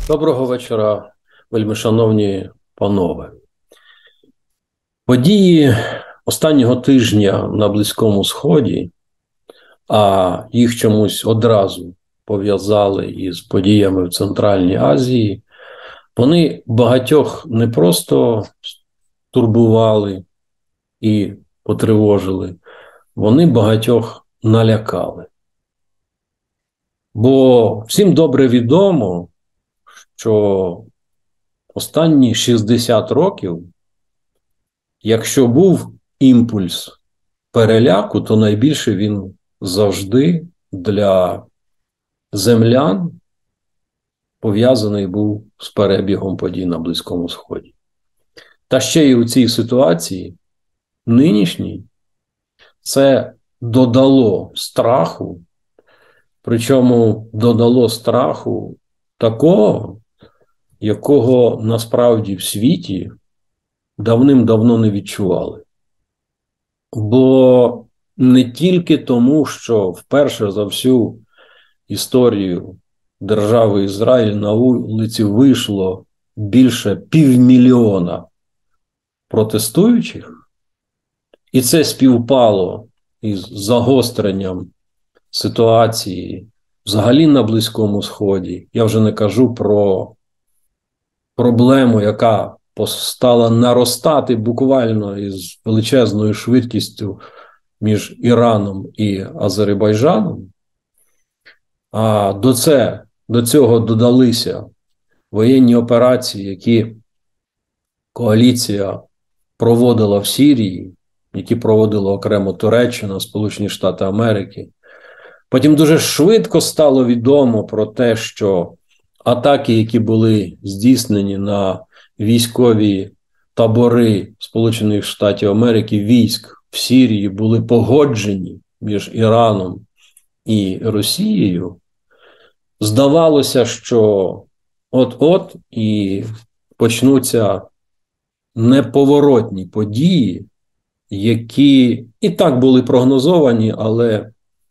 Доброго вечора, вельмишановні панове. Події останнього тижня на Близькому Сході, а їх чомусь одразу пов'язали із подіями в Центральній Азії, вони багатьох не просто турбували і потривожили, вони багатьох налякали. Бо всім добре відомо, що останні 60 років, якщо був імпульс переляку, то найбільше він завжди для землян пов'язаний був з перебігом подій на Близькому Сході. Та ще й у цій ситуації нинішній це додало страху, причому додало страху такого, якого насправді в світі давним-давно не відчували. Бо не тільки тому, що вперше за всю історію держави Ізраїль на вулиці вийшло більше 500 000 протестуючих, і це співпало із загостренням ситуації взагалі на Близькому Сході. Я вже не кажу про проблему, яка стала наростати буквально із величезною швидкістю між Іраном і Азербайджаном. А до цього додалися воєнні операції, які коаліція проводила в Сирії, які проводила окремо Туреччина, Сполучені Штати Америки. Потім дуже швидко стало відомо про те, що атаки, які були здійснені на військові табори Сполучених Штатів Америки, військ в Сирії, були погоджені між Іраном і Росією. Здавалося, що от-от і почнуться неповоротні події, які і так були прогнозовані, але,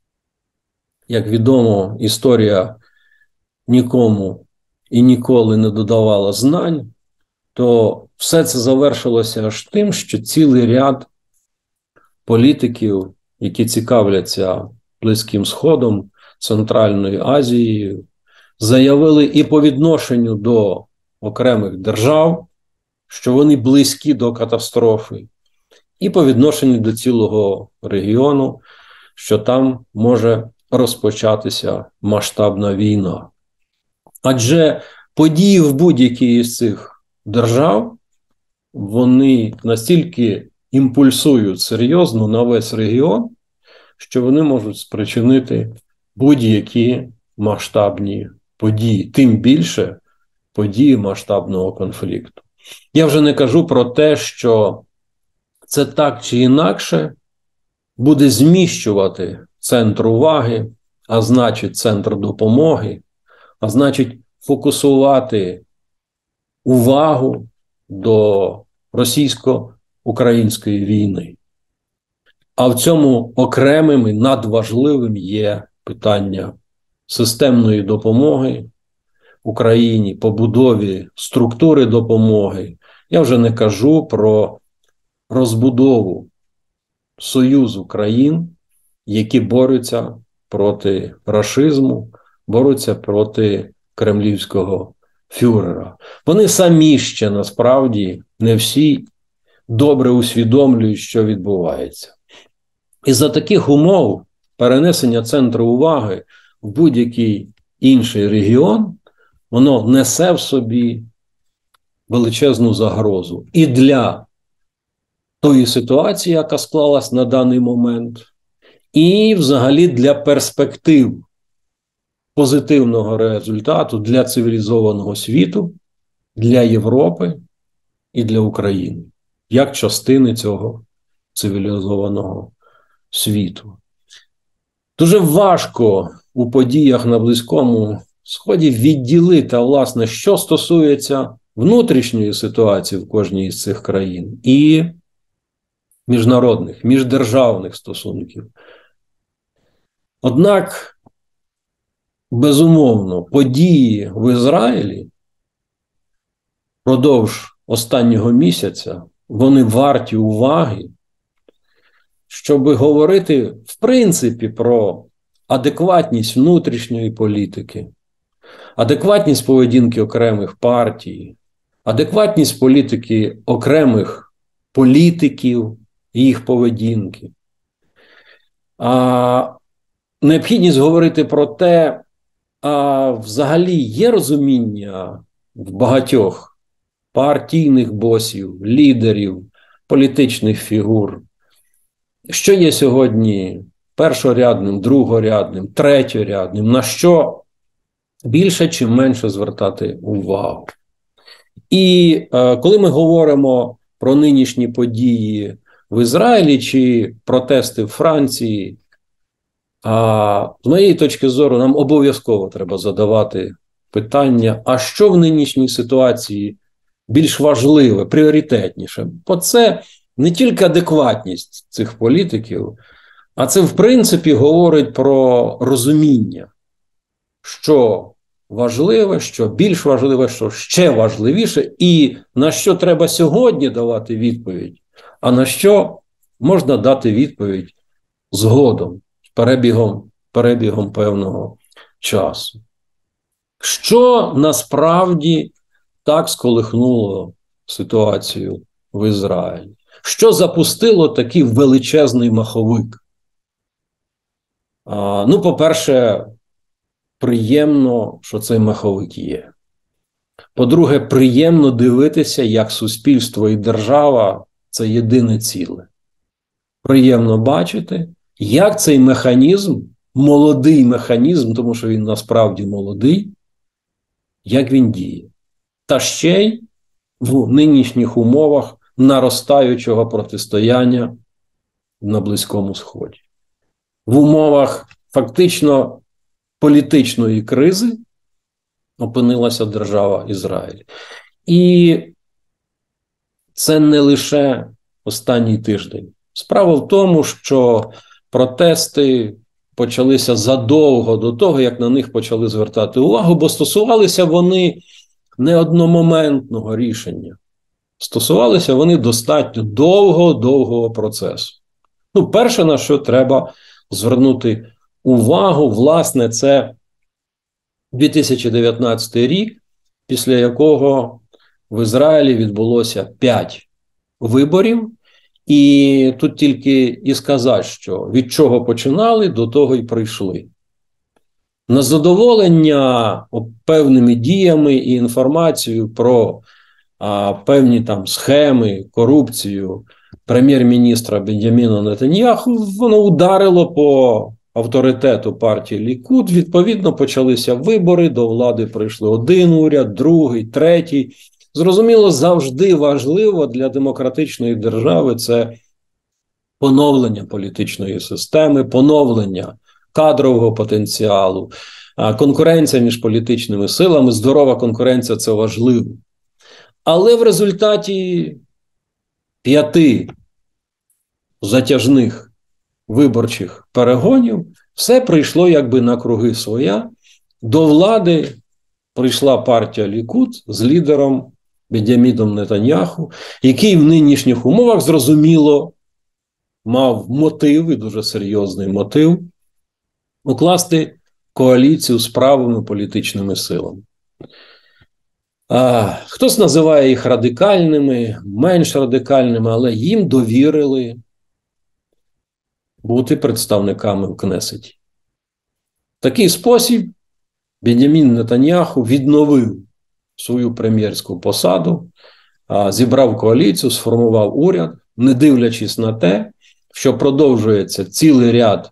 як відомо, історія нікому і ніколи не додавала знань, то все це завершилося аж тим, що цілий ряд політиків, які цікавляться Близьким Сходом, Центральною Азією, заявили і по відношенню до окремих держав, що вони близькі до катастрофи, і по відношенню до цілого регіону, що там може розпочатися масштабна війна. Адже події в будь-якій із цих держав, вони настільки імпульсують серйозно на весь регіон, що вони можуть спричинити будь-які масштабні події, тим більше події масштабного конфлікту. Я вже не кажу про те, що це так чи інакше буде зміщувати центр уваги, а значить центр допомоги, а значить фокусувати увагу до російсько-української війни. А в цьому окремим і надважливим є питання системної допомоги Україні, побудові структури допомоги. Я вже не кажу про розбудову союзу країн, які борються проти рашизму, борються проти кремлівського фюрера. Вони самі ще насправді не всі добре усвідомлюють, що відбувається. І за таких умов перенесення центру уваги в будь-який інший регіон, воно несе в собі величезну загрозу і для тої ситуації, яка склалась на даний момент, і взагалі для перспектив позитивного результату для цивілізованого світу, для Європи і для України, як частини цього цивілізованого світу. Дуже важко у подіях на Близькому Сході відділити, власне, що стосується внутрішньої ситуації в кожній із цих країн і міжнародних, міждержавних стосунків. Однак, безумовно, події в Ізраїлі впродовж останнього місяця, вони варті уваги, щоб говорити, в принципі, про адекватність внутрішньої політики, адекватність поведінки окремих партій, адекватність політики окремих політиків і їх поведінки. Необхідність говорити про те, а взагалі є розуміння в багатьох партійних босів, лідерів, політичних фігур, що є сьогодні першорядним, другорядним, третьорядним, на що більше чи менше звертати увагу. І коли ми говоримо про нинішні події в Ізраїлі чи протести в Франції, з моєї точки зору, нам обов'язково треба задавати питання, а що в нинішній ситуації більш важливе, пріоритетніше? Бо це не тільки адекватність цих політиків, а це, в принципі, говорить про розуміння, що важливе, що більш важливе, що ще важливіше, і на що треба сьогодні давати відповідь, а на що можна дати відповідь згодом, перебігом певного часу. Що насправді так сколихнуло ситуацію в Ізраїлі? Що запустило такий величезний маховик? По-перше, приємно, що цей маховик є. По-друге, приємно дивитися, як суспільство і держава – це єдине ціле. Приємно бачити, як цей механізм, молодий механізм, тому що він насправді молодий, як він діє. Та ще й в нинішніх умовах наростаючого протистояння на Близькому Сході. В умовах фактично політичної кризи опинилася держава Ізраїль. І це не лише останній тиждень. Справа в тому, що протести почалися задовго до того, як на них почали звертати увагу, бо стосувалися вони не одномоментного рішення. Стосувалися вони достатньо довгого процесу. Перше, на що треба звернути увагу, власне, це 2019 рік, після якого в Ізраїлі відбулося 5 виборів. І тут тільки і сказати, що від чого починали, до того й прийшли. На задоволення певними діями і інформацією про певні там схеми, корупцію прем'єр-міністра Бенджаміна Нетаньяху, воно ударило по авторитету партії Лікуд. Відповідно, почалися вибори, до влади прийшли один уряд, другий, третій. Зрозуміло, завжди важливо для демократичної держави це поновлення політичної системи, поновлення кадрового потенціалу, конкуренція між політичними силами, здорова конкуренція – це важливо. Але в результаті 5 затяжних виборчих перегонів все прийшло якби на круги своя. До влади прийшла партія Лікуд з лідером Бенджаміном Нетаньяху, який в нинішніх умовах, зрозуміло, мав мотив, і дуже серйозний мотив, укласти коаліцію з правими політичними силами. Хтось називає їх радикальними, менш радикальними, але їм довірили бути представниками в Кнесеті. В такий спосіб Бенджамін Нетаньяху відновив свою прем'єрську посаду, зібрав коаліцію, сформував уряд, не дивлячись на те, що продовжується цілий ряд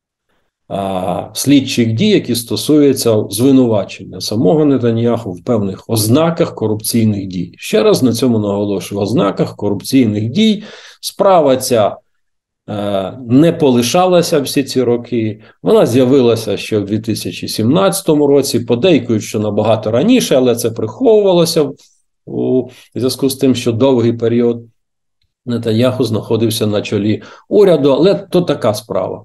слідчих дій, які стосуються звинувачення самого Нетаньяху в певних ознаках корупційних дій. Ще раз на цьому наголошую: ознаках корупційних дій. Справа ця не полишалася всі ці роки. Вона з'явилася ще в 2017 році, подейкують, що набагато раніше, але це приховувалося у зв'язку з тим, що довгий період Нетаньяху знаходився на чолі уряду, але то така справа.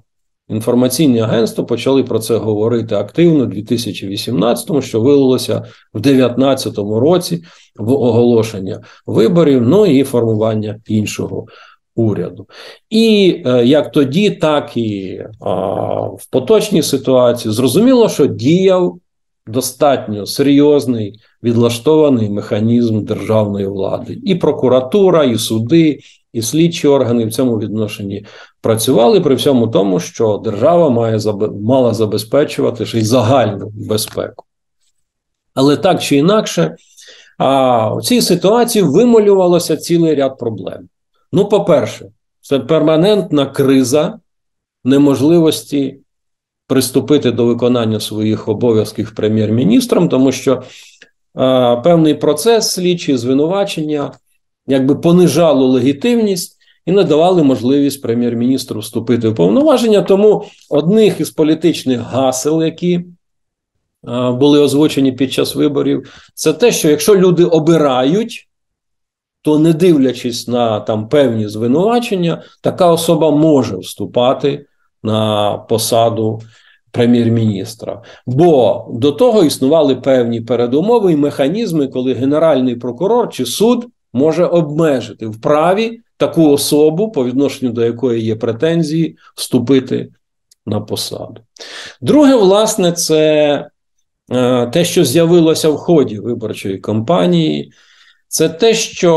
інформаційні агентства почали про це говорити активно у 2018-му, що вилилося в 2019 році в оголошення виборів, ну і формування іншого уряду. І як тоді, так і в поточній ситуації зрозуміло, що діяв достатньо серйозний відлаштований механізм державної влади. І прокуратура, і суди, і слідчі органи в цьому відношенні працювали при всьому тому, що держава мала забезпечувати ще й загальну безпеку. Але так чи інакше, в цій ситуації вималювалося цілий ряд проблем. Ну, по-перше, це перманентна криза неможливості приступити до виконання своїх обов'язків прем'єр-міністром, тому що певний процес слідчі звинувачення якби понижало легітимність і не давали можливість прем'єр-міністру вступити в повноваження. Тому одних із політичних гасел, які були озвучені під час виборів, це те, що якщо люди обирають, то не дивлячись на там певні звинувачення, така особа може вступати на посаду прем'єр-міністра. Бо до того існували певні передумови і механізми, коли генеральний прокурор чи суд може обмежити в праві таку особу, по відношенню до якої є претензії, вступити на посаду. Друге, власне, це те, що з'явилося в ході виборчої кампанії, це те,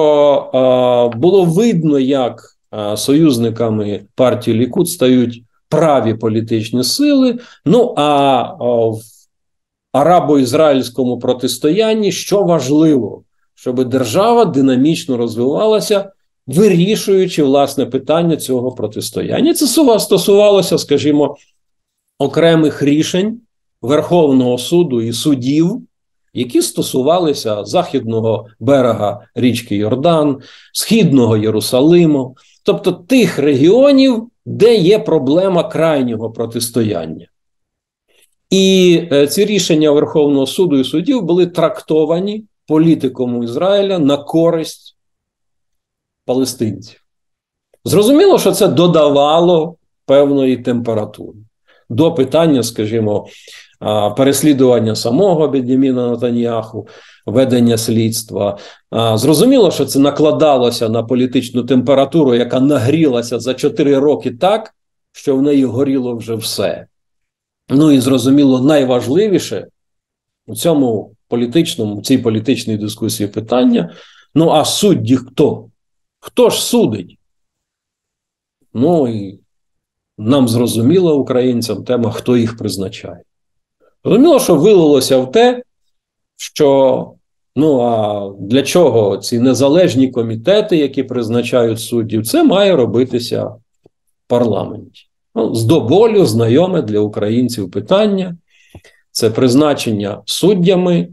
що було видно, як союзниками партії Лікуд стають праві політичні сили. Ну, а в арабо-ізраїльському протистоянні, що важливо, щоб держава динамічно розвивалася, вирішуючи, власне, питання цього протистояння. Це стосувалося, скажімо, окремих рішень Верховного суду і судів, які стосувалися західного берега річки Йордан, східного Єрусалиму, тобто тих регіонів, де є проблема крайнього протистояння. І ці рішення Верховного суду і судів були трактовані політиком Ізраїля на користь палестинців. Зрозуміло, що це додавало певної температури до питання, скажімо, переслідування самого Бен'яміна Нетаньяху, ведення слідства. Зрозуміло, що це накладалося на політичну температуру, яка нагрілася за 4 роки так, що в неї горіло вже все. Ну і зрозуміло, найважливіше у цій політичній дискусії питання, ну а судді хто? Хто ж судить? Ну і нам зрозуміло, українцям, тема, хто їх призначає. Зрозуміло, що вилилося в те, що, ну а для чого ці незалежні комітети, які призначають суддів, це має робитися в парламенті. Ну, з до болю знайоме для українців питання – це призначення суддями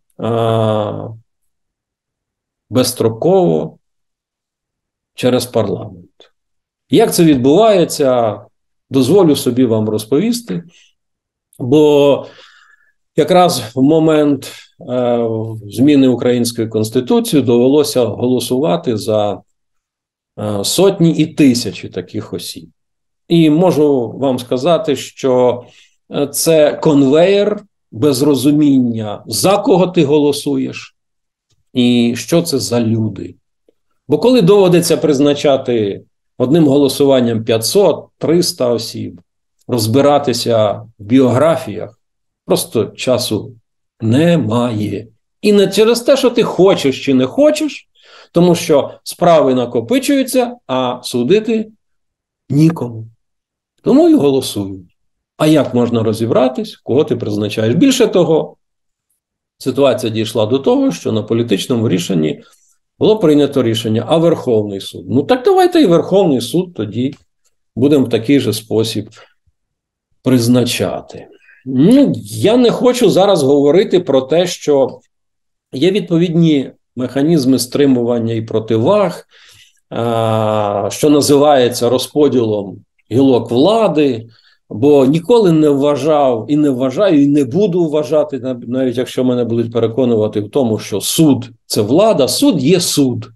безстроково через парламент. Як це відбувається, дозволю собі вам розповісти, бо якраз в момент зміни Української Конституції довелося голосувати за сотні і тисячі таких осіб. І можу вам сказати, що це конвеєр без розуміння, за кого ти голосуєш і що це за люди. Бо коли доводиться призначати одним голосуванням 500-300 осіб, розбиратися в біографіях, просто часу немає. І не через те, що ти хочеш чи не хочеш, тому що справи накопичуються, а судити нікому. Тому і голосують. А як можна розібратись, кого ти призначаєш? Більше того, ситуація дійшла до того, що на політичному рішенні було прийнято рішення, а Верховний суд. Ну так давайте і Верховний суд тоді будемо в такий же спосіб призначати. Ну, я не хочу зараз говорити про те, що є відповідні механізми стримування і противаг, що називається розподілом гілок влади, бо ніколи не вважав і не вважаю, і не буду вважати, навіть якщо мене будуть переконувати в тому, що суд – це влада, суд є суд.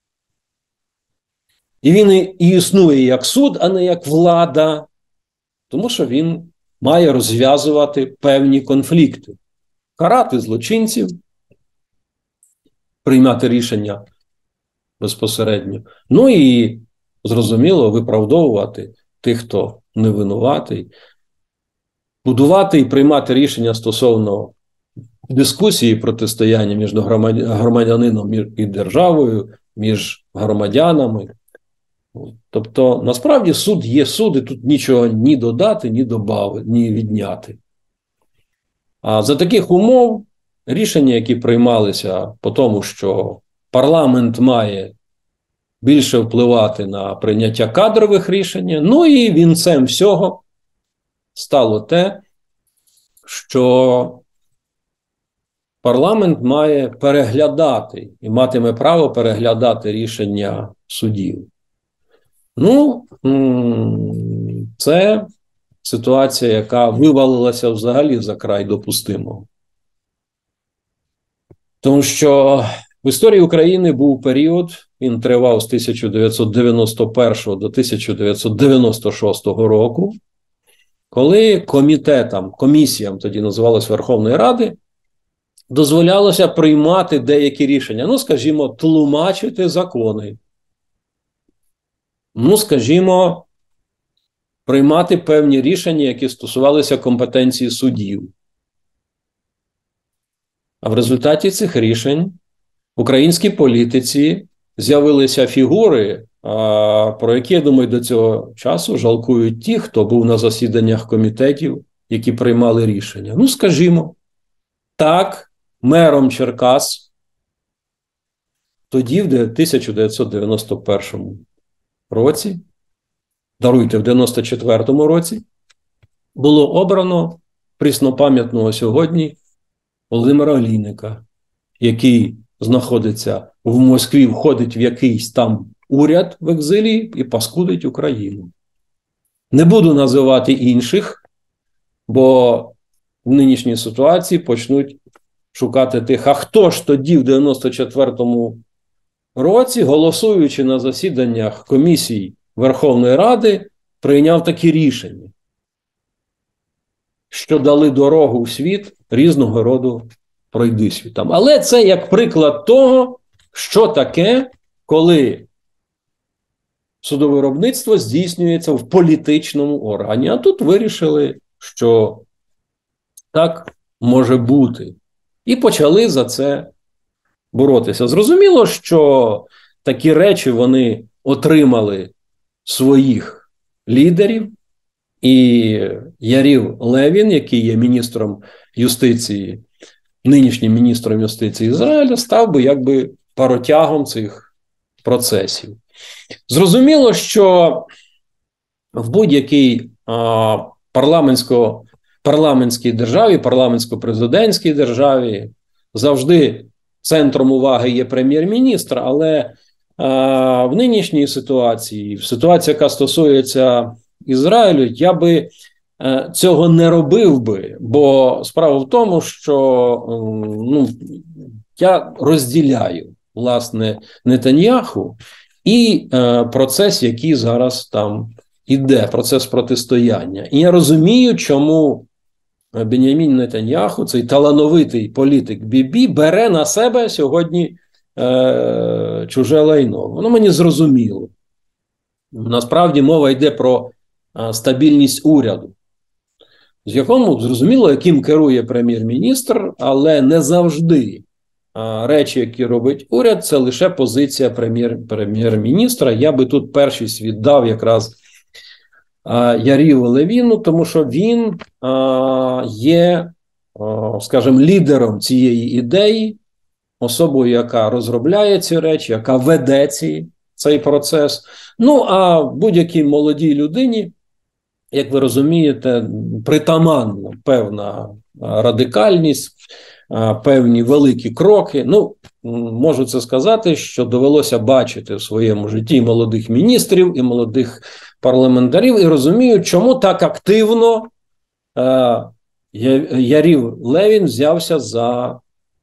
І він і існує як суд, а не як влада. Тому що він має розв'язувати певні конфлікти, карати злочинців, приймати рішення безпосередньо. Ну і, зрозуміло, виправдовувати тих, хто не винуватий, будувати і приймати рішення стосовно дискусії, протистояння між громадянином і державою, між громадянами. Тобто, насправді, суд є суд, і тут нічого ні додати, ні добавити, ні відняти. А за таких умов рішення, які приймалися по тому, що парламент має більше впливати на прийняття кадрових рішень, ну і вінцем всього стало те, що парламент має переглядати і матиме право переглядати рішення судів. Ну, це ситуація, яка вивалилася взагалі за край допустимого. Тому що в історії України був період, він тривав з 1991 до 1996 року, коли комісіям, тоді називалось Верховної Ради, дозволялося приймати деякі рішення. Ну, скажімо, тлумачити закони. Ну, скажімо, приймати певні рішення, які стосувалися компетенції судів. А в результаті цих рішень в українській політиці з'явилися фігури, про які, я думаю, до цього часу жалкують ті, хто був на засіданнях комітетів, які приймали рішення. Ну, скажімо, так, мером Черкас тоді, в 1991 році, даруйте, в 1994 році, було обрано пріснопам'ятного сьогодні Володимира Олійника, який знаходиться в Москві, входить в якийсь там уряд в екзилі і паскудить Україну. Не буду називати інших, бо в нинішній ситуації почнуть шукати тих, а хто ж тоді в 94-му році, голосуючи на засіданнях комісій Верховної Ради, прийняв такі рішення, що дали дорогу у світ різного роду пройдисвітам. Але це як приклад того, що таке, коли судовиробництво здійснюється в політичному органі. А тут вирішили, що так може бути. І почали за це боротися. Зрозуміло, що такі речі вони отримали своїх лідерів, і Ярів Левін, який є міністром юстиції, нинішнім міністром юстиції Ізраїля, став би якби паротягом цих процесів. Зрозуміло, що в будь-якій парламентській державі, парламентсько-президентській державі завжди центром уваги є прем'єр-міністр, але в нинішній ситуації, в ситуації, яка стосується Ізраїлю, я би цього не робив би, бо справа в тому, що я розділяю, власне, Нетаньяху і процес, який зараз там іде, процес протистояння. І я розумію, чому Беньямін Нетаньяху, цей талановитий політик Бібі, бере на себе сьогодні чуже лайно. Воно мені зрозуміло. Насправді мова йде про стабільність уряду, з якому, зрозуміло, яким керує прем'єр-міністр, але не завжди речі, які робить уряд, це лише позиція прем'єр-міністра. Я би тут першість віддав якраз Яріву Левіну, тому що він є, скажімо, лідером цієї ідеї, особою, яка розробляє ці речі, яка веде цей процес. Ну, а будь-якій молодій людині, як ви розумієте, притаманна певна радикальність, певні великі кроки. Ну, можу це сказати, що довелося бачити в своєму житті і молодих міністрів, і молодих парламентарів, і розумію, чому так активно Ярів Левін взявся за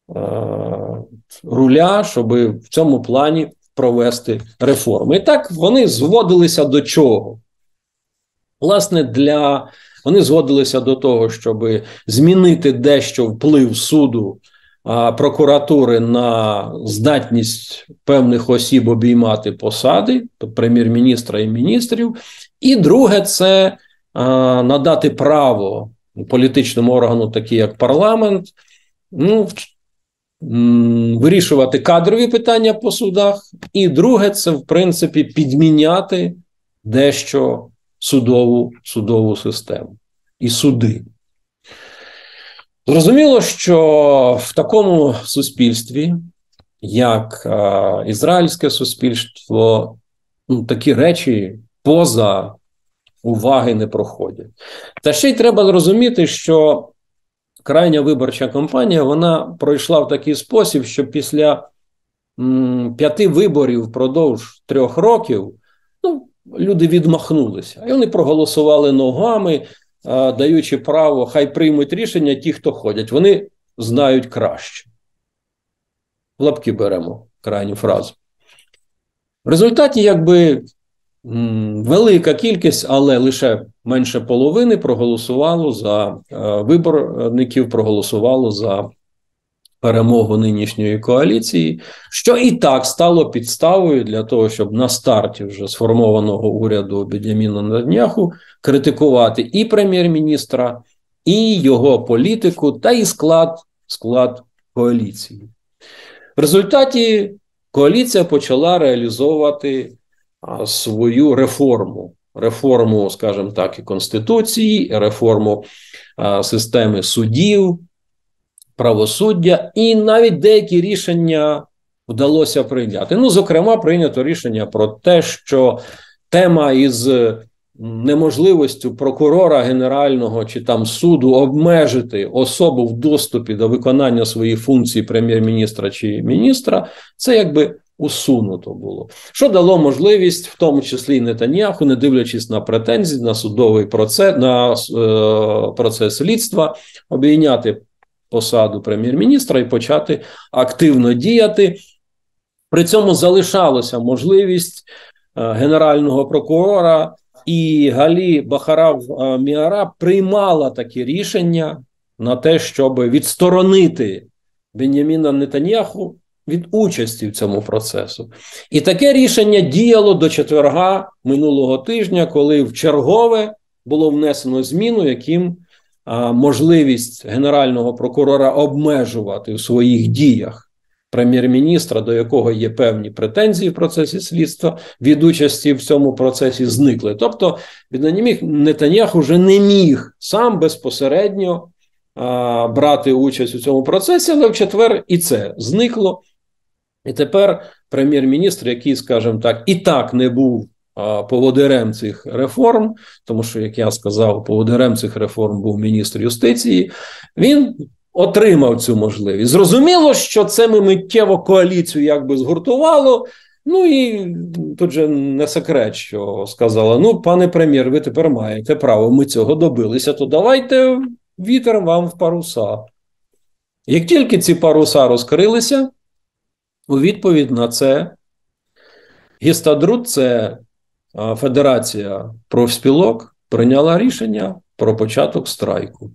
руля, щоб в цьому плані провести реформи. І так вони зводилися до чого? Власне, для Вони згодилися до того, щоб змінити дещо вплив суду, прокуратури на здатність певних осіб обіймати посади, прем'єр-міністра і міністрів. І друге – це надати право політичному органу, такі як парламент, вирішувати кадрові питання по судах. І друге – це, в принципі, підміняти дещо судову систему і суди. Зрозуміло, що в такому суспільстві, як ізраїльське суспільство, такі речі поза уваги не проходять. Та ще й треба зрозуміти, що крайня виборча кампанія, вона пройшла в такий спосіб, що після 5 виборів впродовж 3 років, люди відмахнулися. І вони проголосували ногами, даючи право, хай приймуть рішення ті, хто ходять. Вони знають краще. В лапки беремо крайню фразу. В результаті, велика кількість, але лише менше половини проголосувало виборників проголосувало за перемогу нинішньої коаліції, що і так стало підставою для того, щоб на старті вже сформованого уряду Беньяміна Нетаньяху критикувати і прем'єр-міністра, і його політику, та і склад коаліції. В результаті коаліція почала реалізовувати свою реформу, скажімо так, і Конституції, реформу системи судів, правосуддя, і навіть деякі рішення вдалося прийняти. Зокрема, прийнято рішення про те, що тема із неможливістю прокурора генерального чи там суду обмежити особу в доступі до виконання своїх функцій прем'єр-міністра чи міністра, це усунуто було. Що дало можливість, в тому числі і Нетаньяху, не дивлячись на претензії, на судовий процес, на процес слідства, обійняти посаду прем'єр-міністра і почати активно діяти. При цьому залишалася можливість генерального прокурора, і Галі Бахарав-Міара приймала такі рішення на те, щоб відсторонити Беньяміна Нетаньяху від участі в цьому процесу. І таке рішення діяло до четверга минулого тижня, коли вчергове було внесено зміну, яким можливість генерального прокурора обмежувати в своїх діях прем'єр-міністра, до якого є певні претензії в процесі слідства, від участі в цьому процесі зникли. Тобто Нетаньяху вже не міг сам безпосередньо брати участь у цьому процесі, але в четвер і це зникло. І тепер прем'єр-міністр, який, скажімо так, і так не був поводирем цих реформ, тому що, як я сказав, поводирем цих реформ був міністр юстиції, він отримав цю можливість. Зрозуміло, що це миттєво коаліцію згуртувало, і тут же не секрет, що сказала, пане прем'єр, ви тепер маєте право, ми цього добилися, то давайте вітер вам в паруса. Як тільки ці паруса розкрилися, у відповідь на це Гістадрут, це Федерація профспілок, прийняла рішення про початок страйку.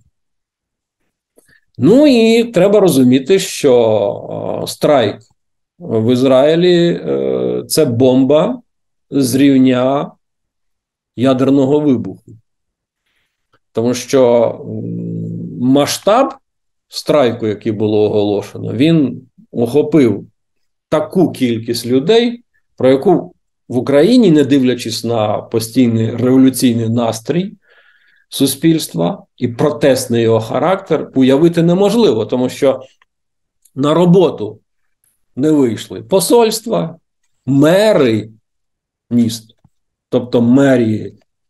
І треба розуміти, що страйк в Ізраїлі – це бомба з рівня ядерного вибуху. Тому що масштаб страйку, який було оголошено, він охопив таку кількість людей, про яку в Україні, не дивлячись на постійний революційний настрій суспільства і протестний його характер, уявити неможливо, тому що на роботу не вийшли посольства, мери міст, тобто мерії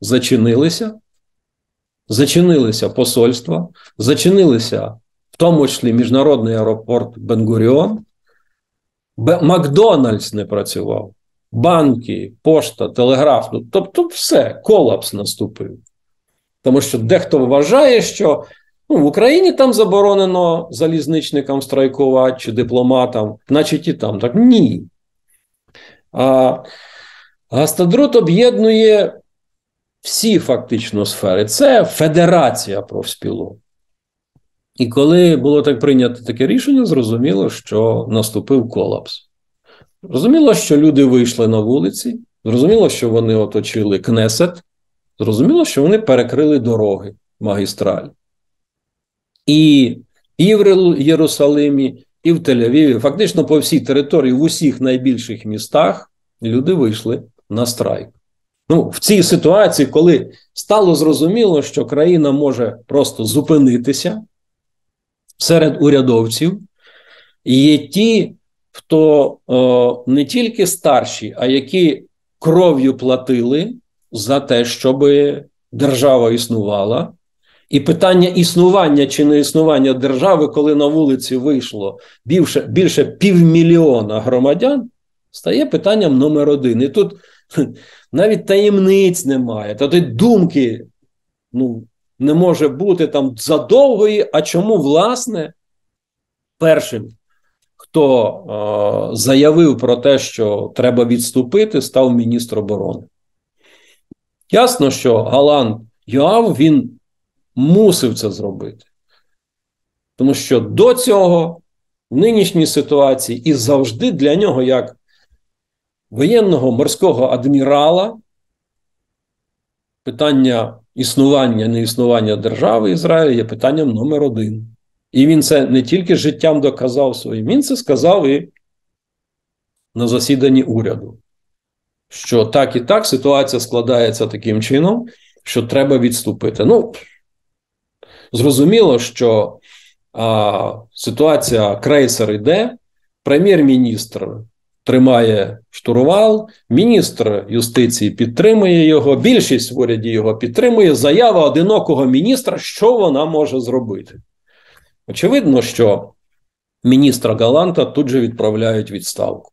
зачинилися посольства, зачинилися в тому числі міжнародний аеропорт Бен-Гуріон, Макдональдс не працював, банки, пошта, телеграф, тобто все, колапс наступив. Тому що дехто вважає, що в Україні там заборонено залізничникам страйкувати чи дипломатам, значить і там. Так ні. Гістадрут об'єднує всі фактично сфери. Це федерація профспілок. І коли було так прийнято таке рішення, зрозуміло, що наступив колапс. Зрозуміло, що люди вийшли на вулиці, зрозуміло, що вони оточили Кнесет, зрозуміло, що вони перекрили дороги магістралі. І в Єрусалимі, і в Тель-Авіві, фактично по всій території, в усіх найбільших містах люди вийшли на страйк. Ну, в цій ситуації, коли стало зрозуміло, що країна може просто зупинитися, серед урядовців є ті, хто не тільки старші, а які кров'ю платили за те, щоб держава існувала. І питання існування чи не існування держави, коли на вулиці вийшло більше 500 000 громадян, стає питанням номер один. І тут навіть таємниць немає, та думки не може бути там задовгої, а чому, власне, першим, хто заявив про те, що треба відступити, став міністр оборони. Ясно, що Галант Йоав, він мусив це зробити. Тому що до цього, в нинішній ситуації, і завжди для нього, як воєнного морського адмірала, питання існування, неіснування держави Ізраїля є питанням номер один. І він це не тільки життям доказав своїм, він це сказав і на засіданні уряду. Що так і так ситуація складається таким чином, що треба відступити. Ну, зрозуміло, що ситуація крейсер йде, прем'єр-міністр тримає штурвал, міністр юстиції підтримує його, більшість в уряді його підтримує, заява одинокого міністра, що вона може зробити. Очевидно, що міністра Галанта тут же відправляють відставку.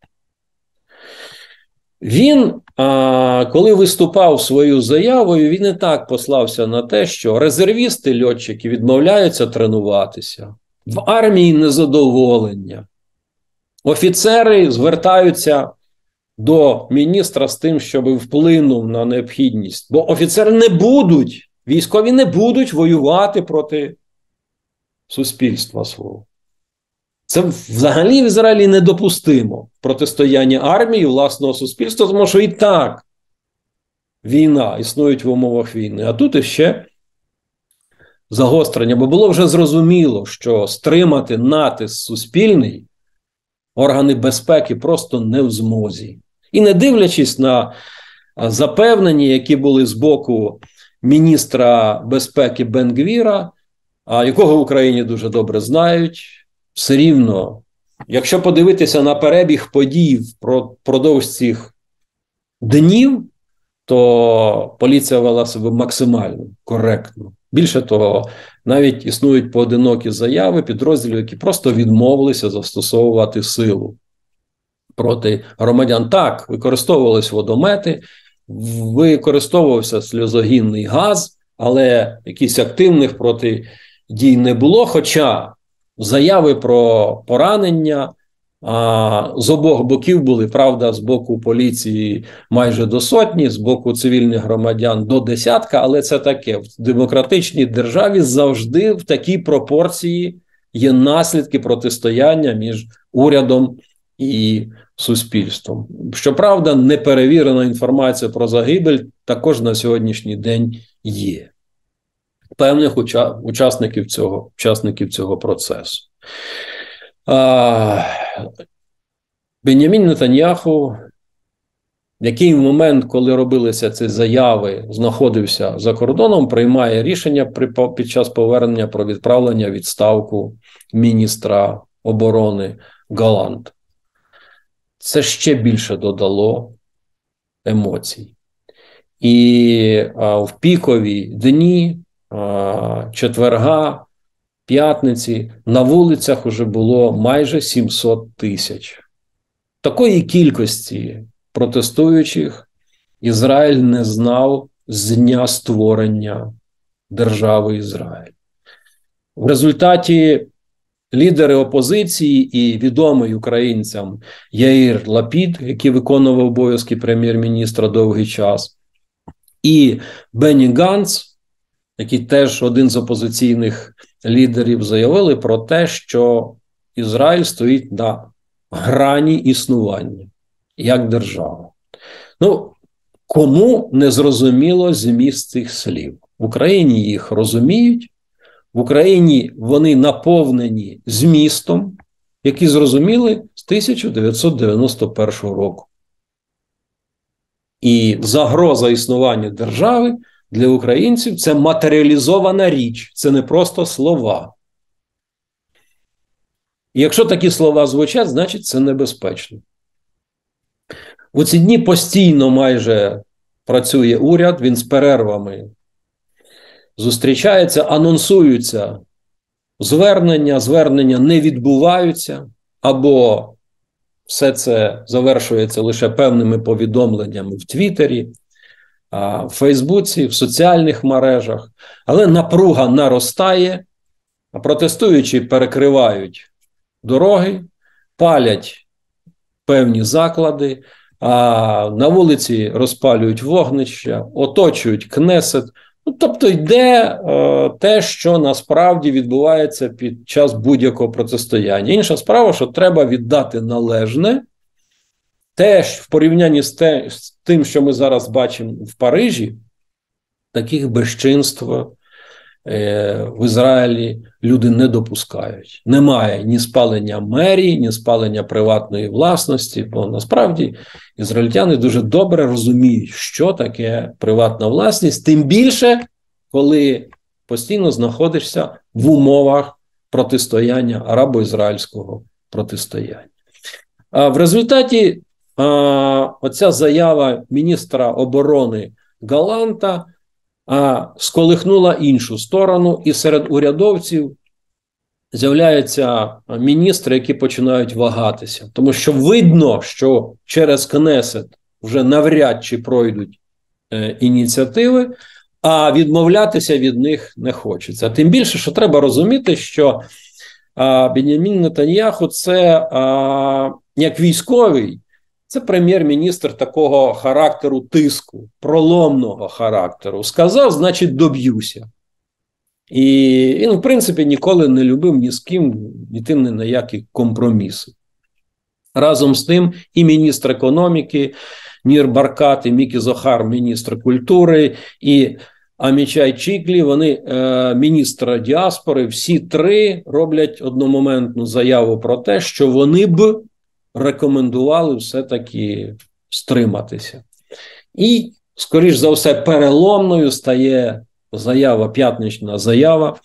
Він, коли виступав своєю заявою, він і так послався на те, що резервісти, льотчики відмовляються тренуватися, в армії незадоволення. Офіцери звертаються до міністра з тим, щоб вплинув на необхідність. Бо офіцери не будуть, військові не будуть воювати проти суспільства свого. Це взагалі в Ізраїлі недопустимо. Протистояння армії, власного суспільства, тому що і так війна, існують в умовах війни. А тут іще загострення, бо було вже зрозуміло, що стримати натиск суспільний органи безпеки просто не в змозі. І не дивлячись на запевнення, які були з боку міністра безпеки Бен-Гвіра, якого в Україні дуже добре знають, все рівно, якщо подивитися на перебіг подій впродовж цих днів, то поліція вела себе максимально коректно. Більше того, навіть існують поодинокі заяви підрозділів, які просто відмовилися застосовувати силу проти громадян. Так, використовувались водомети, використовувався сльозогінний газ, але якихось активних протидій не було, хоча заяви про поранення з обох боків були, правда, з боку поліції майже до сотні, з боку цивільних громадян до десятка, але це таке. В демократичній державі завжди в такій пропорції є наслідки протистояння між урядом і суспільством. Щоправда, неперевірена інформація про загибель також на сьогоднішній день є. Певних учасників цього процесу. Бен'ямін Нетаньяху, в який момент, коли робилися ці заяви, знаходився за кордоном, приймає рішення під час повернення про відправлення відставку міністра оборони Галанта. Це ще більше додало емоцій. І в пікові дні четверга, п'ятниці на вулицях уже було майже 700 тисяч. Такої кількості протестуючих Ізраїль не знав з дня створення держави Ізраїль. В результаті лідери опозиції і відомий українцям Яїр Лапід, який виконував обов'язки прем'єр-міністра довгий час, і Бенні Ганц, який теж один з опозиційних лідерів, заявили про те, що Ізраїль стоїть на грані існування як держава. Ну, кому не зрозуміло зміст цих слів? В Україні їх розуміють, в Україні вони наповнені змістом, які зрозуміли з 1991 року. І загроза існування держави для українців – це матеріалізована річ, це не просто слова. І якщо такі слова звучать, значить це небезпечно. У ці дні постійно майже працює уряд, він з перервами зустрічається, анонсуються звернення не відбуваються, або все це завершується лише певними повідомленнями в Твіттері, в Фейсбуці, в соціальних мережах, але напруга наростає, а протестуючі перекривають дороги, палять певні заклади, а на вулиці розпалюють вогнища, оточують Кнесет. Ну, тобто йде те, що насправді відбувається під час будь-якого протистояння. Інша справа, що треба віддати належне, теж в порівнянні з тим, що ми зараз бачимо в Парижі, таких безчинств в Ізраїлі люди не допускають. Немає ні спалення мерії, ні спалення приватної власності, бо насправді ізраїльтяни дуже добре розуміють, що таке приватна власність, тим більше, коли постійно знаходишся в умовах протистояння, арабо-ізраїльського протистояння. В результаті оця заява міністра оборони Галанта сколихнула іншу сторону, і серед урядовців з'являються міністри, які починають вагатися. Тому що видно, що через Кнесет вже навряд чи пройдуть ініціативи, а відмовлятися від них не хочеться. Тим більше, що треба розуміти, що Беньямін Нетаньяху – це як військовий, це прем'єр-міністр такого характеру тиску, проломного характеру. Сказав, значить доб'юся. І він, в принципі, ніколи не любив ні з ким йти ні на які компроміси. Разом з тим і міністр економіки Нір Баркат, і Мікі Зохар, міністр культури, і Амічай Чіклі, вони міністр діаспори, всі три роблять одномоментну заяву про те, що вони б рекомендували все-таки стриматися. І, скоріш за все, переломною стає п'ятнична заява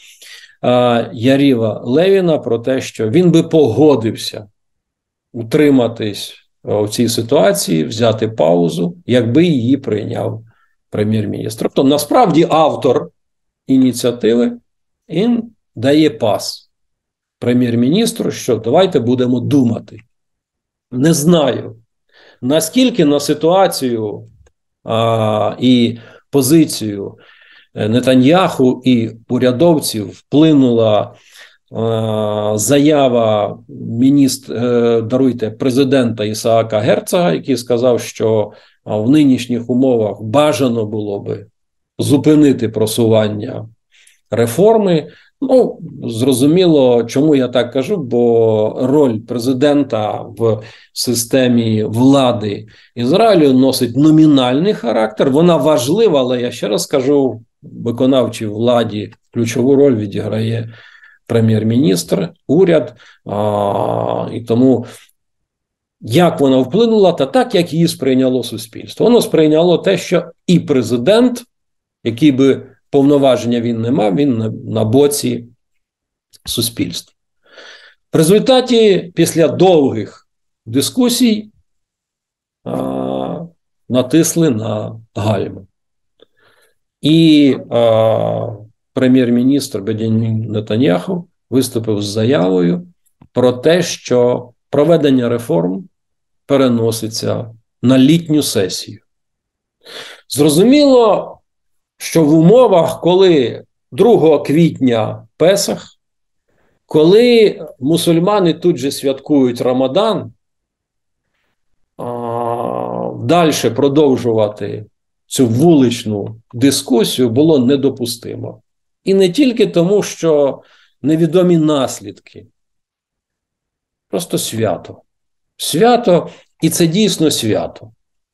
Яріва Левіна про те, що він би погодився утриматись у цій ситуації, взяти паузу, якби її прийняв прем'єр-міністр. Тобто, насправді, автор ініціативи, він дає пас прем'єр-міністру, що давайте будемо думати. Не знаю, наскільки на ситуацію і позицію Нетаньяху і урядовців вплинула заява президента Ісаака Герцога, який сказав, що в нинішніх умовах бажано було би зупинити просування реформи. Ну, зрозуміло, чому я так кажу, бо роль президента в системі влади Ізраїлю носить номінальний характер. Вона важлива, але я ще раз кажу, в виконавчій владі ключову роль відіграє прем'єр-міністр, уряд. І тому як вона вплинула, та так, як її сприйняло суспільство. Воно сприйняло те, що і президент, який би повноваження він не мав, він на боці суспільства. В результаті, після довгих дискусій, натисли на гальму. І прем'єр-міністр Беньямін Нетаньяху виступив з заявою про те, що проведення реформ переноситься на літню сесію. Зрозуміло, що в умовах, коли 2 квітня Песах, коли мусульмани тут же святкують Рамадан, далі продовжувати цю вуличну дискусію було недопустимо. І не тільки тому, що невідомі наслідки. Просто свято. Свято, і це дійсно свято.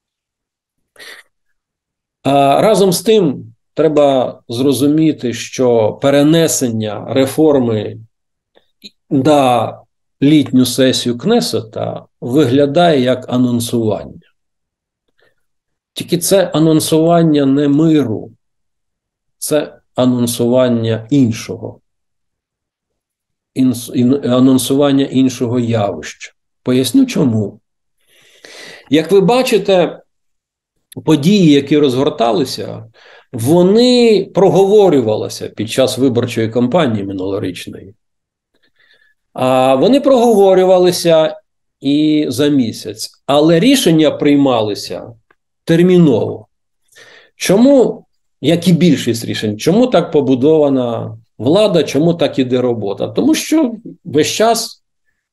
А разом з тим, треба зрозуміти, що перенесення реформи на літню сесію Кнесета виглядає як анонсування. Тільки це анонсування не миру, це анонсування іншого. Анонсування іншого явища. Поясню чому. Як ви бачите, події, які розгорталися, вони проговорювалися під час виборчої кампанії минулорічної. А вони проговорювалися і за місяць. Але рішення приймалися терміново. Чому, як і більшість рішень, чому так побудована влада, чому так іде робота? Тому що весь час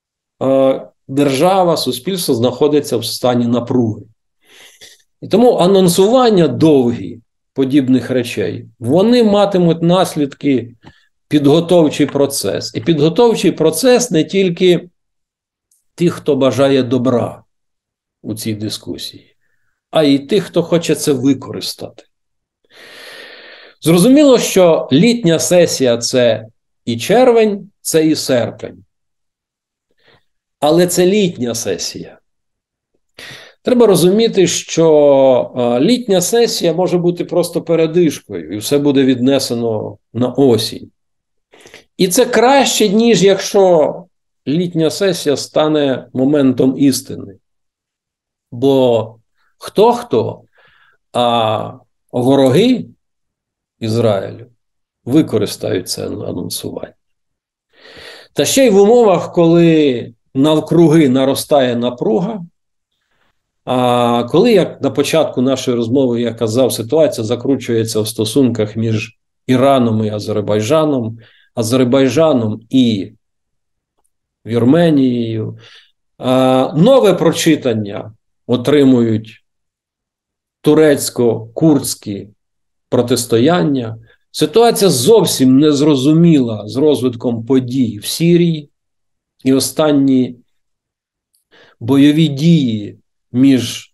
держава, суспільство знаходиться в стані напруги. І тому анонсування довгі подібних речей, вони матимуть наслідки підготовчий процес. І підготовчий процес не тільки тих, хто бажає добра у цій дискусії, а й тих, хто хоче це використати. Зрозуміло, що літня сесія – це і червень, це і серпень. Але це літня сесія. Треба розуміти, що літня сесія може бути просто передишкою, і все буде віднесено на осінь. І це краще, ніж якщо літня сесія стане моментом істини. Бо хто-хто, а вороги Ізраїлю використають це анонсування. Та ще й в умовах, коли навкруги наростає напруга, а коли, як на початку нашої розмови я казав, ситуація закручується в стосунках між Іраном і Азербайджаном, Азербайджаном і Вірменією, нове прочитання отримують турецько-курдські протистояння. Ситуація зовсім незрозуміла з розвитком подій в Сирії, і останні бойові дії між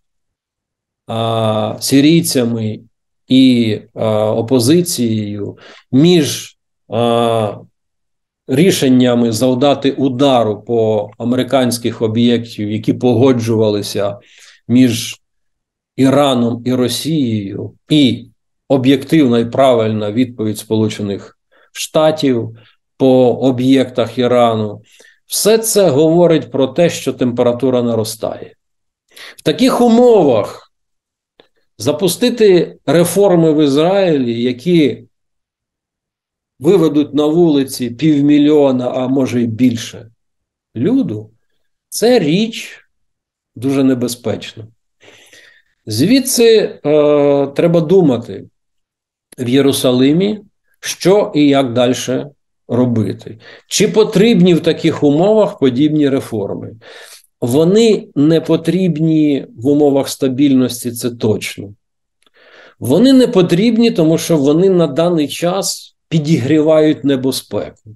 сирійцями і опозицією, між рішеннями завдати удару по американських об'єктів, які погоджувалися між Іраном і Росією, і об'єктивна і правильна відповідь Сполучених Штатів по об'єктах Ірану. Все це говорить про те, що температура наростає. В таких умовах запустити реформи в Ізраїлі, які виведуть на вулиці 500 000, а може й більше люду, це річ дуже небезпечна. Звідси треба думати в Єрусалимі, що і як далі робити. Чи потрібні в таких умовах подібні реформи? Вони не потрібні в умовах стабільності, це точно. Вони не потрібні, тому що вони на даний час підігрівають небезпеку.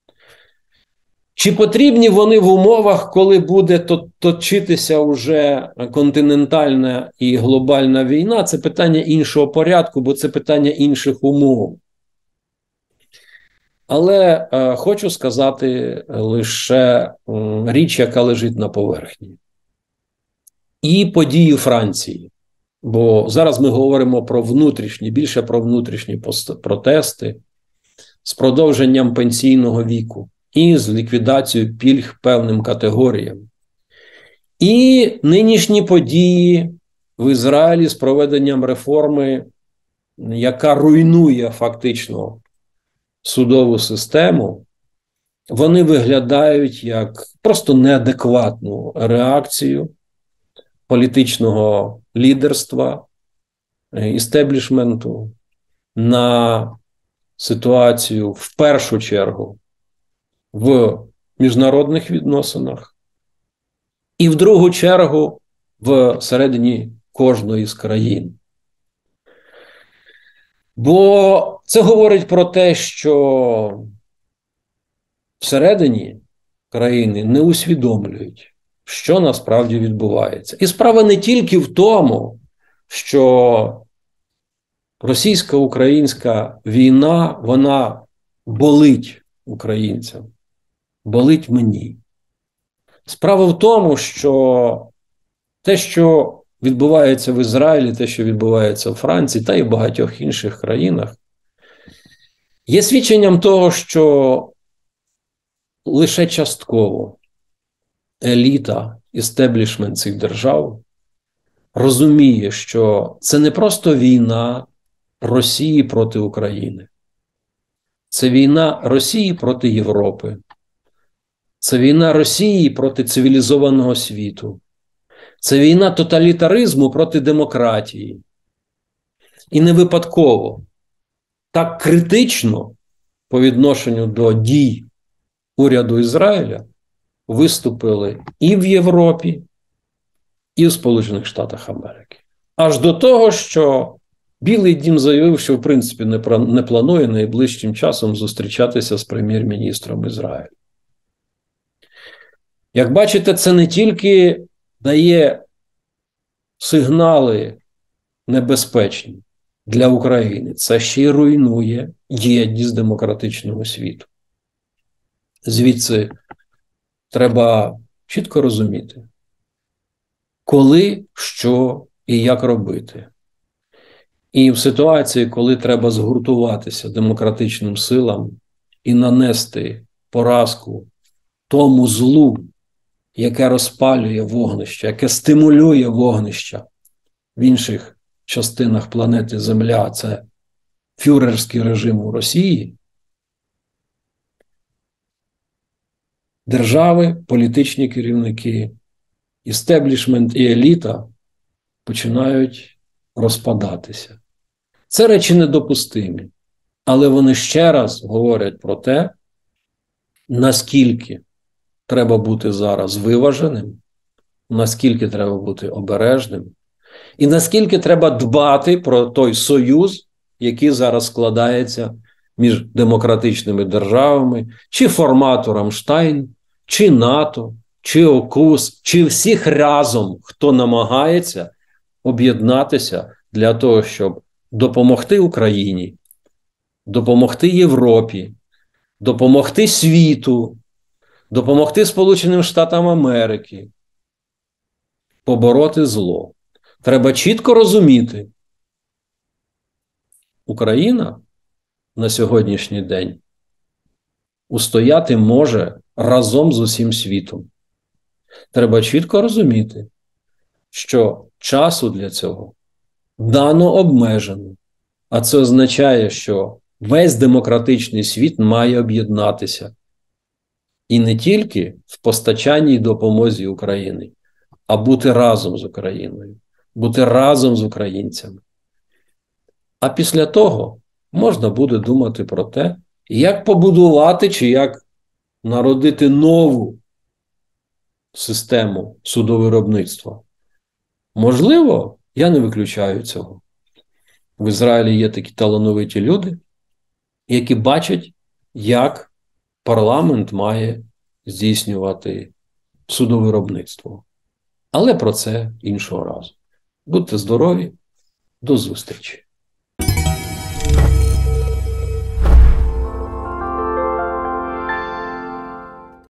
Чи потрібні вони в умовах, коли буде точитися вже континентальна і глобальна війна? Це питання іншого порядку, бо це питання інших умов. Але хочу сказати лише річ, яка лежить на поверхні. І події Франції. Бо зараз ми говоримо про внутрішні, більше про внутрішні протести з продовженням пенсійного віку і з ліквідацією пільг певним категоріям. І нинішні події в Ізраїлі з проведенням реформи, яка руйнує фактично судову систему, вони виглядають як просто неадекватну реакцію політичного лідерства, істеблішменту на ситуацію в першу чергу в міжнародних відносинах і в другу чергу всередині кожної з країн. Бо це говорить про те, що всередині країни не усвідомлюють, що насправді відбувається. І справа не тільки в тому, що російсько-українська війна, вона болить українцям, болить мені. Справа в тому, що те, що відбувається в Ізраїлі, те, що відбувається в Франції та й в багатьох інших країнах, є свідченням того, що лише частково еліта, істеблішмент цих держав розуміє, що це не просто війна Росії проти України. Це війна Росії проти Європи. Це війна Росії проти цивілізованого світу. Це війна тоталітаризму проти демократії. І не випадково так критично по відношенню до дій уряду Ізраїля виступили і в Європі, і в Сполучених Штатах Америки. Аж до того, що Білий дім заявив, що в принципі не планує найближчим часом зустрічатися з прем'єр-міністром Ізраїлю. Як бачите, це не тільки дає сигнали небезпечні для України, це ще й руйнує єдність демократичного світу. Звідси треба чітко розуміти, коли, що і як робити. І в ситуації, коли треба згуртуватися демократичним силам і нанести поразку тому злу, яке розпалює вогнище, яке стимулює вогнища в інших частинах планети Земля, це фюрерський режим у Росії, держави, політичні керівники, істеблішмент і еліта починають розпадатися. Це речі недопустимі, але вони ще раз говорять про те, наскільки треба бути зараз виваженим, наскільки треба бути обережним, і наскільки треба дбати про той союз, який зараз складається між демократичними державами, чи формату Рамштайн, чи НАТО, чи ОКУС, чи всіх разом, хто намагається об'єднатися для того, щоб допомогти Україні, допомогти Європі, допомогти світу, допомогти Сполученим Штатам Америки, побороти зло. Треба чітко розуміти, Україна на сьогоднішній день устояти може разом з усім світом. Треба чітко розуміти, що часу для цього дано обмежено. А це означає, що весь демократичний світ має об'єднатися. І не тільки в постачанні й допомозі України, а бути разом з Україною, бути разом з українцями. А після того можна буде думати про те, як побудувати чи як народити нову систему судовиробництва. Можливо, я не виключаю цього. В Ізраїлі є такі талановиті люди, які бачать, як парламент має здійснювати судовиробництво. Але про це іншого разу. Будьте здорові, до зустрічі.